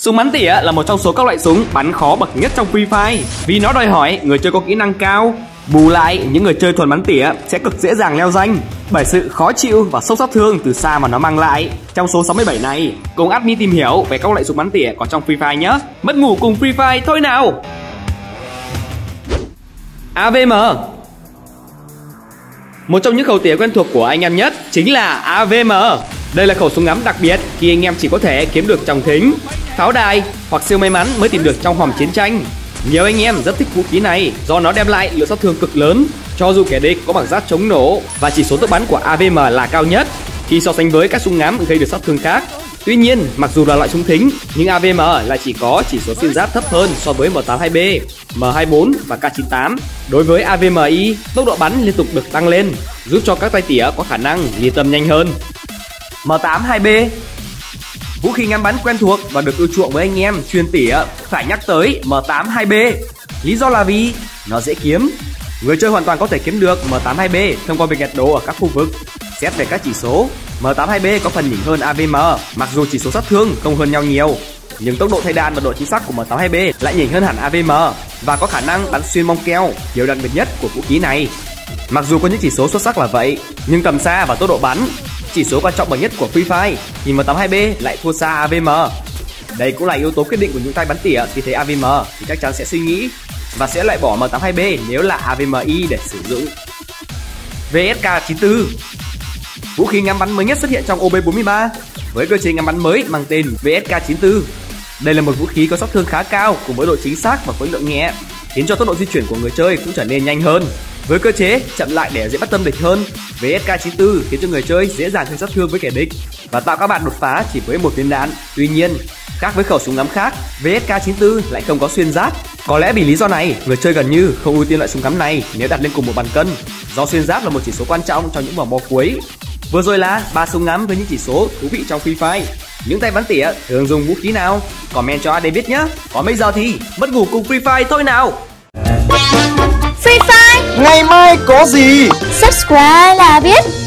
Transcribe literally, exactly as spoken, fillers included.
Súng bắn tỉa là một trong số các loại súng bắn khó bậc nhất trong Free Fire vì nó đòi hỏi người chơi có kỹ năng cao. Bù lại, những người chơi thuần bắn tỉa sẽ cực dễ dàng leo danh bởi sự khó chịu và sốc sát thương từ xa mà nó mang lại. Trong số sáu mươi bảy này, cùng admin tìm hiểu về các loại súng bắn tỉa có trong Free Fire nhé. Mất ngủ cùng Free Fire thôi nào. a vê em. Một trong những khẩu tỉa quen thuộc của anh em nhất chính là a vê em. Đây là khẩu súng ngắm đặc biệt khi anh em chỉ có thể kiếm được trong thính, pháo đài hoặc siêu may mắn mới tìm được trong hòm chiến tranh. Nhiều anh em rất thích vũ khí này do nó đem lại lượng sát thương cực lớn cho dù kẻ địch có bằng giáp chống nổ, và chỉ số tốc bắn của a vê em là cao nhất khi so sánh với các súng ngắm gây được sát thương khác. Tuy nhiên, mặc dù là loại súng thính nhưng a vê em lại chỉ có chỉ số xuyên giáp thấp hơn so với M tám hai B, M hai bốn và K chín tám. Đối với a vê em i, tốc độ bắn liên tục được tăng lên, giúp cho các tay tỉa có khả năng lia tâm nhanh hơn. M tám hai B, vũ khí ngắm bắn quen thuộc và được ưa chuộng với anh em chuyên tỉa. Phải nhắc tới M tám hai B, lý do là vì nó dễ kiếm. Người chơi hoàn toàn có thể kiếm được M tám hai B thông qua việc nhặt đồ ở các khu vực. Xét về các chỉ số, M tám hai B có phần nhỉnh hơn a vê em, mặc dù chỉ số sát thương không hơn nhau nhiều, nhưng tốc độ thay đạn và độ chính xác của M tám hai B lại nhỉnh hơn hẳn a vê em và có khả năng bắn xuyên bong keo, điều đặc biệt nhất của vũ khí này. Mặc dù có những chỉ số xuất sắc là vậy, nhưng tầm xa và tốc độ bắn, chỉ số quan trọng bậc nhất của Free Fire, thì M tám hai B lại thua xa a vê em. Đây cũng là yếu tố quyết định của những tay bắn tỉa. Khi thấy a vê em thì chắc chắn sẽ suy nghĩ và sẽ loại bỏ M tám hai B nếu là a vê em i để sử dụng. vê ét ca chín tư, vũ khí ngắm bắn mới nhất xuất hiện trong O B bốn mươi ba với cơ chế ngắm bắn mới mang tên vê ét ca chín tư. Đây là một vũ khí có sát thương khá cao cùng với độ chính xác và khối lượng nhẹ, khiến cho tốc độ di chuyển của người chơi cũng trở nên nhanh hơn. Với cơ chế chậm lại để dễ bắt tâm địch hơn, vê ét ca chín tư khiến cho người chơi dễ dàng gây sát thương với kẻ địch và tạo các bạn đột phá chỉ với một viên đạn. Tuy nhiên, khác với khẩu súng ngắm khác, vê ét ca chín tư lại không có xuyên giáp. Có lẽ vì lý do này, người chơi gần như không ưu tiên loại súng ngắm này nếu đặt lên cùng một bàn cân, do xuyên giáp là một chỉ số quan trọng trong những vòng bo cuối. Vừa rồi là ba súng ngắm với những chỉ số thú vị trong Free Fire. Những tay bắn tỉa thường dùng vũ khí nào? Comment cho a đê biết nhé. Còn bây giờ thì mất ngủ cùng Free Fire thôi nào. Free Fire ngày mai có gì? Subscribe là biết.